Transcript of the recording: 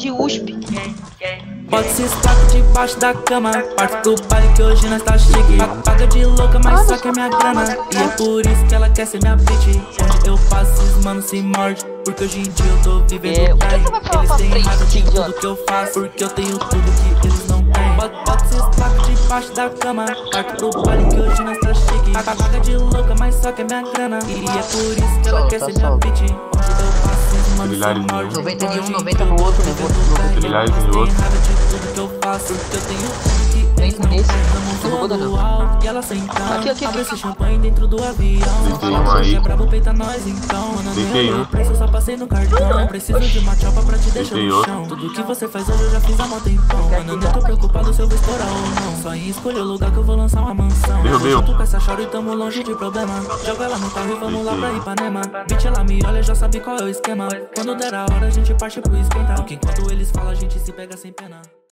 de USP. Bota esses tacos debaixo da cama. Parte do baile que hoje nós tá chique. Paga de louca, mas só quer minha grana. E é por isso que ela quer ser minha bitch. Onde eu passo, esses manos se morde. Porque hoje em dia eu tô vivendo bem. Eles têm raiva de tudo que eu faço. Porque eu tenho tudo que eles não têm. Bota esses tacos debaixo da cama. Parte do baile que hoje nós tá chique. Paga de louca, mas só quer minha grana. E é por isso que ela quer ser minha bitch. Onde eu passo, esses manos se morde. 90 em um, 90 no outro, né? Milhares em outro. Tudo que eu faço, porque eu tenho tudo que eles não nesse. têm. Não vou dar, não. E ela sentando, Aqui. abre esse champanhe dentro do avião. Deitei um aí. É brabo, peita nós então. Mano, Deitei nem um. o preço, só passei no cartão. Preciso de uma tropa pra te deixar Deitei no outro. chão. Tudo que você faz hoje eu já fiz há mó tempão. Mano, nem tô preocupado se eu vou estourar ou não. Só em escolher o lugar que eu vou lançar uma mansão. Derrubei um. Junto com essa chora e tamo longe de problema. Joga ela no carro e vamos lá pra Ipanema. Bitch, ela me olha, já sabe qual é o esquema. Quando der a hora a gente parte pro esquenta. Porque enquanto eles falam a gente se pega sem pena.